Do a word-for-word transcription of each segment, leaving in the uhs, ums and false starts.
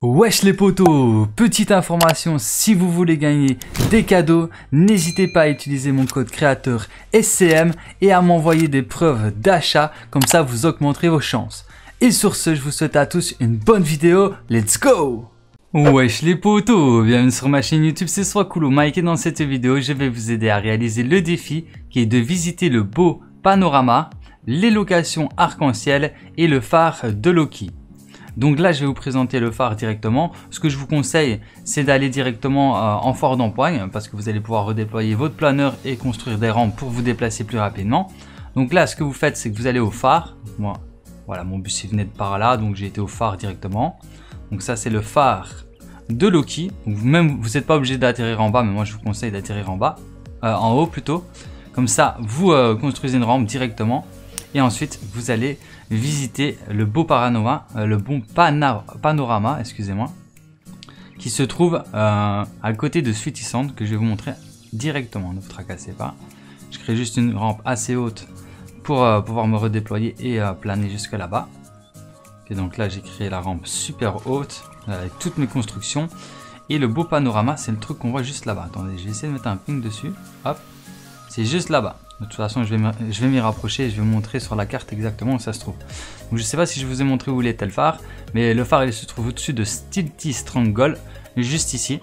Wesh les potos, petite information, si vous voulez gagner des cadeaux, n'hésitez pas à utiliser mon code créateur S C M et à m'envoyer des preuves d'achat, comme ça vous augmenterez vos chances. Et sur ce, je vous souhaite à tous une bonne vidéo, let's go! Wesh les potos, bienvenue sur ma chaîne YouTube, c'est Swakulo Mike et dans cette vidéo, je vais vous aider à réaliser le défi qui est de visiter le beau panorama, les locations arc-en-ciel et le phare de Loki. Donc là, je vais vous présenter le phare directement. Ce que je vous conseille, c'est d'aller directement euh, en fort d'empoigne parce que vous allez pouvoir redéployer votre planeur et construire des rampes pour vous déplacer plus rapidement. Donc là, ce que vous faites, c'est que vous allez au phare. Moi, voilà, mon bus il venait de par là, donc j'ai été au phare directement. Donc ça, c'est le phare de Loki. Donc même, vous n'êtes pas obligé d'atterrir en bas, mais moi, je vous conseille d'atterrir en bas, euh, en haut plutôt. Comme ça, vous euh, construisez une rampe directement. Et ensuite, vous allez visiter le beau panorama, euh, le bon pana panorama, excusez-moi, qui se trouve euh, à côté de Sweetie Sand, que je vais vous montrer directement. Ne vous tracassez pas. Je crée juste une rampe assez haute pour euh, pouvoir me redéployer et euh, planer jusque là-bas. Et donc là, j'ai créé la rampe super haute euh, avec toutes mes constructions. Et le beau panorama, c'est le truc qu'on voit juste là-bas. Attendez, je vais essayer de mettre un ping dessus. Hop, c'est juste là-bas. De toute façon, je vais m'y rapprocher et je vais vous montrer sur la carte exactement où ça se trouve. Donc, je ne sais pas si je vous ai montré où il était le phare, mais le phare il se trouve au-dessus de Stilty Strangle, juste ici.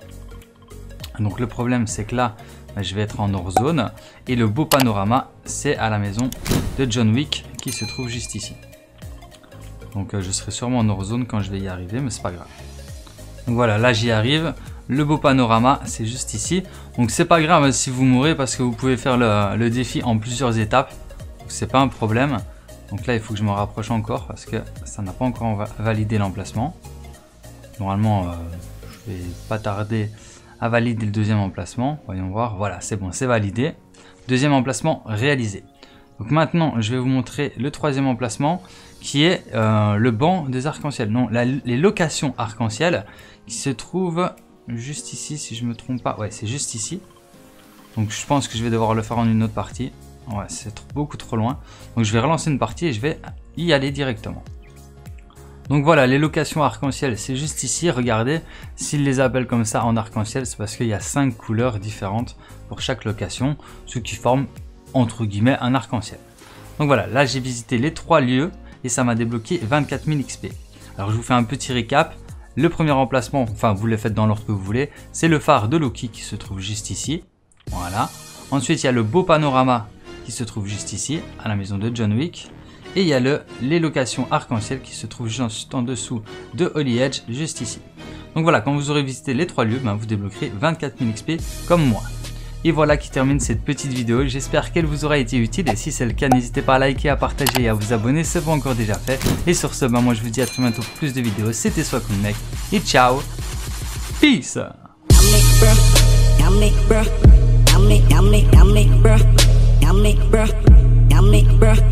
Donc le problème, c'est que là, je vais être en hors zone et le beau panorama, c'est à la maison de John Wick qui se trouve juste ici. Donc je serai sûrement en hors zone quand je vais y arriver, mais c'est pas grave. Donc voilà, là j'y arrive. Le beau panorama, c'est juste ici. Donc c'est pas grave si vous mourrez parce que vous pouvez faire le, le défi en plusieurs étapes. C'est pas un problème. Donc là, il faut que je me rapproche encore parce que ça n'a pas encore validé l'emplacement. Normalement, euh, je vais pas tarder à valider le deuxième emplacement. Voyons voir. Voilà, c'est bon, c'est validé. Deuxième emplacement réalisé. Donc maintenant, je vais vous montrer le troisième emplacement qui est euh, le banc des arcs-en-ciel. Non, la, les locations arc-en-ciel qui se trouvent juste ici, si je me trompe pas. Ouais, c'est juste ici. Donc je pense que je vais devoir le faire en une autre partie. Ouais, c'est beaucoup trop loin. Donc je vais relancer une partie et je vais y aller directement. Donc voilà, les locations arc-en-ciel, c'est juste ici. Regardez, s'ils les appellent comme ça en arc-en-ciel, c'est parce qu'il y a cinq couleurs différentes pour chaque location, ce qui forme entre guillemets un arc-en-ciel. Donc voilà, là j'ai visité les trois lieux et ça m'a débloqué vingt-quatre mille X P. Alors je vous fais un petit récap. Le premier emplacement, enfin vous le faites dans l'ordre que vous voulez, c'est le phare de Loki qui se trouve juste ici. Voilà. Ensuite, il y a le beau panorama qui se trouve juste ici, à la maison de John Wick. Et il y a le, les locations arc-en-ciel qui se trouvent juste en dessous de Holy Edge, juste ici. Donc voilà, quand vous aurez visité les trois lieux, ben, vous débloquerez vingt-quatre mille X P comme moi. Et voilà qui termine cette petite vidéo, j'espère qu'elle vous aura été utile et si c'est le cas, n'hésitez pas à liker, à partager et à vous abonner si ce n'est pas encore déjà fait. Et sur ce, bah moi je vous dis à très bientôt pour plus de vidéos, c'était Swakulo Mike et ciao, peace. Yummy, bruh.